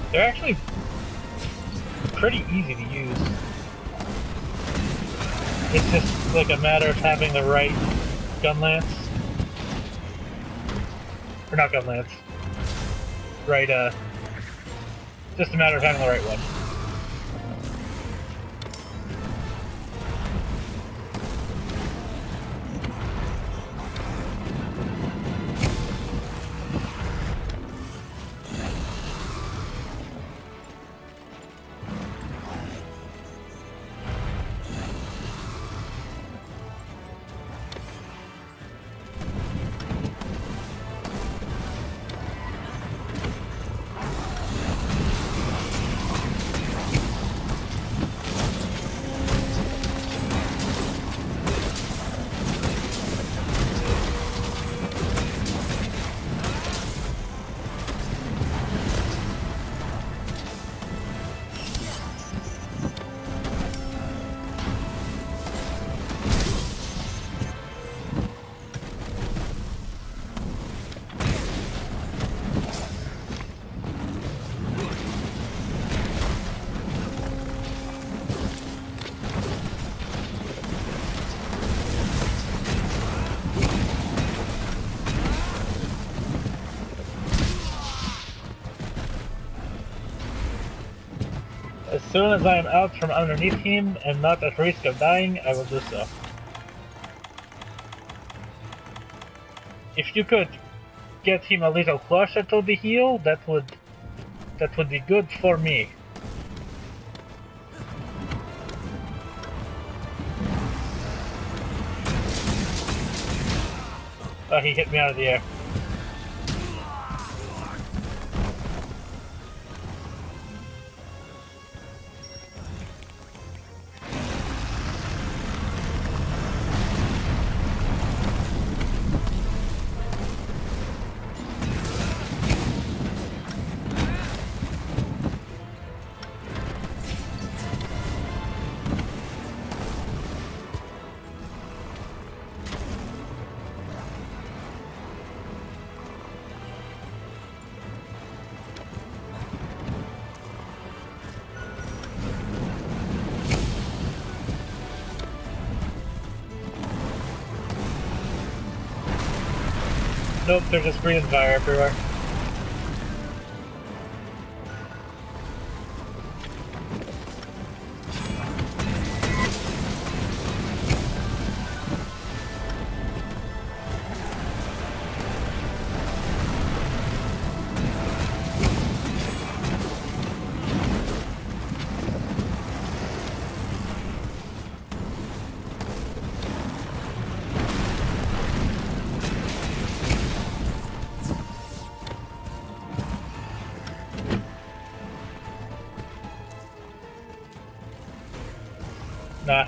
They're actually pretty easy to use. It's just like a matter of having the right gun lance. Or not gun lance. Right, just a matter of having the right one. As soon as I am out from underneath him and not at risk of dying, I will do so. If you could get him a little closer to the heel, that would be good for me. Oh, he hit me out of the air. Nope, they're just breathing fire everywhere. Nah.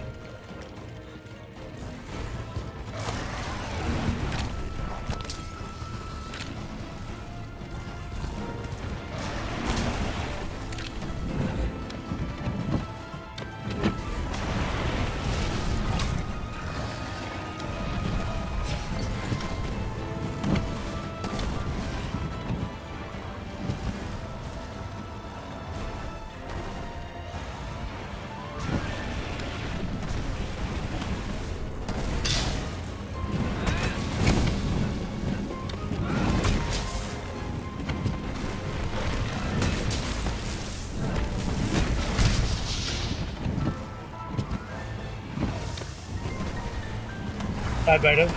I might have.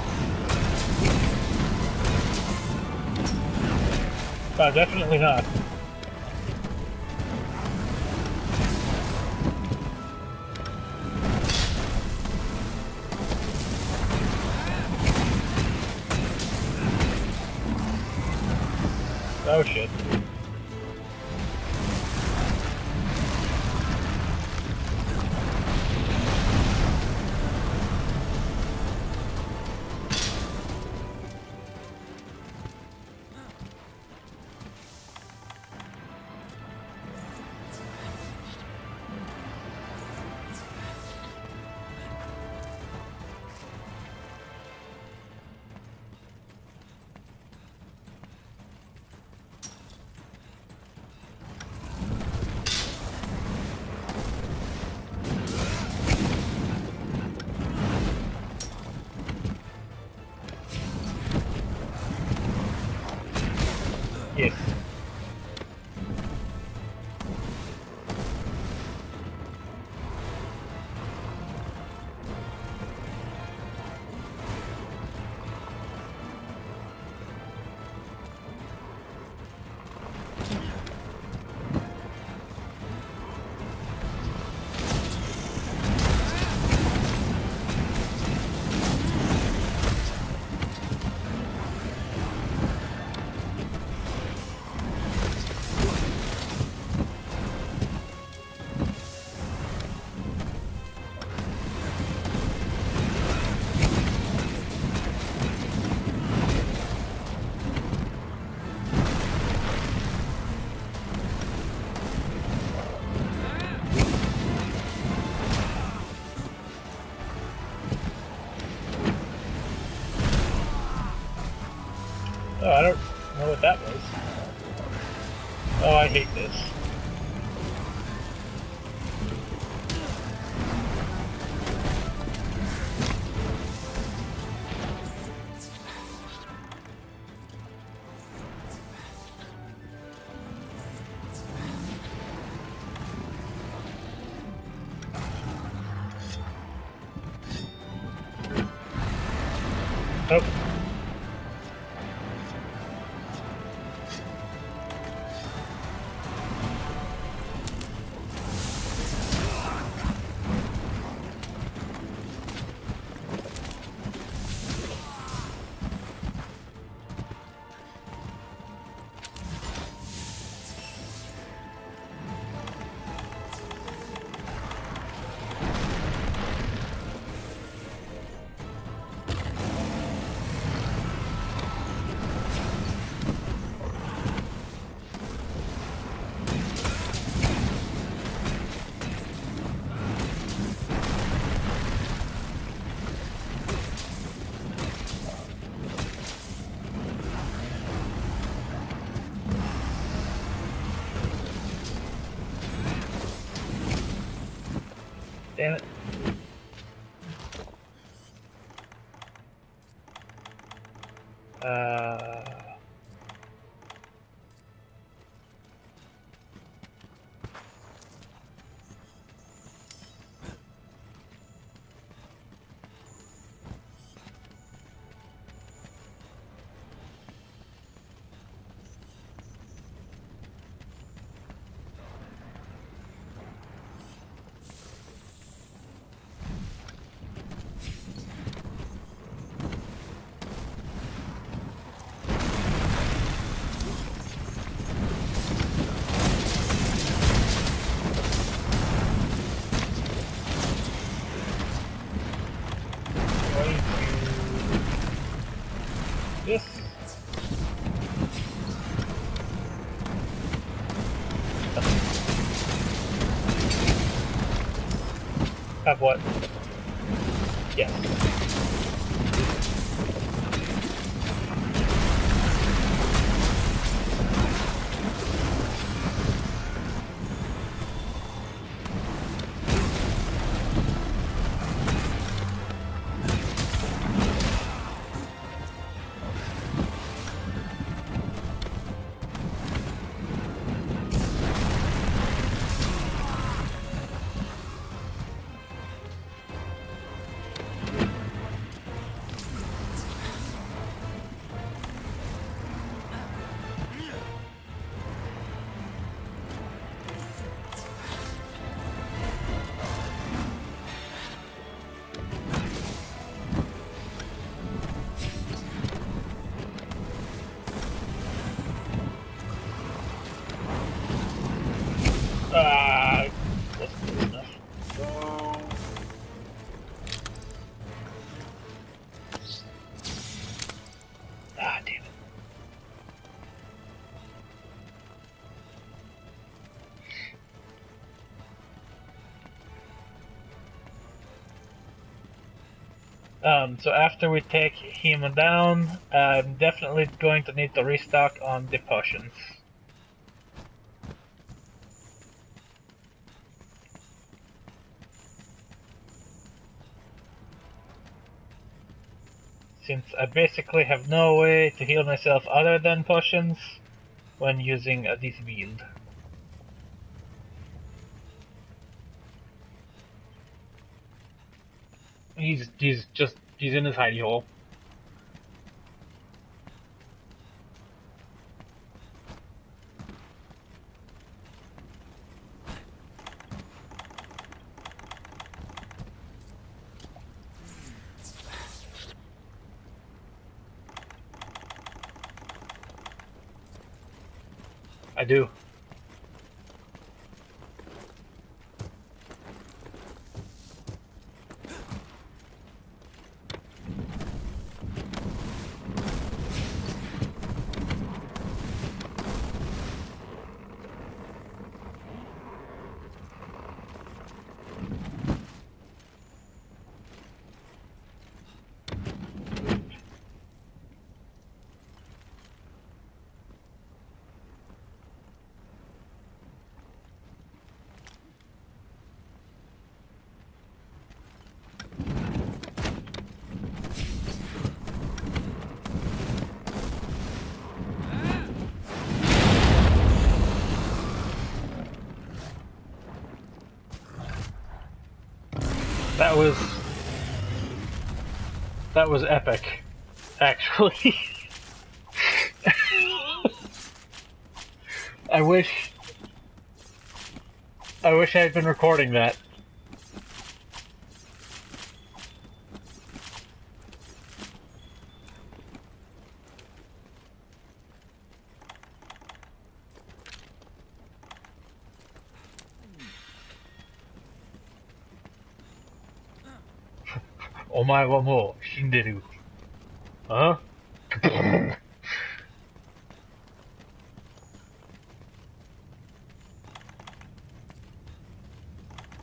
Definitely not. Oh shit. Oh. Damn it. This. Have what? Yes. Wasn't close enough. Ah, damn it. So after we take him down, I'm definitely going to need to restock on the potions. Since I basically have no way to heal myself other than potions when using this build. He's in his hidey hole. I do. That was epic. Actually, I wish I had been recording that. Omae wa mou shinderu. Huh?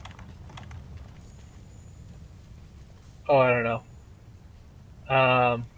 Oh, I don't know.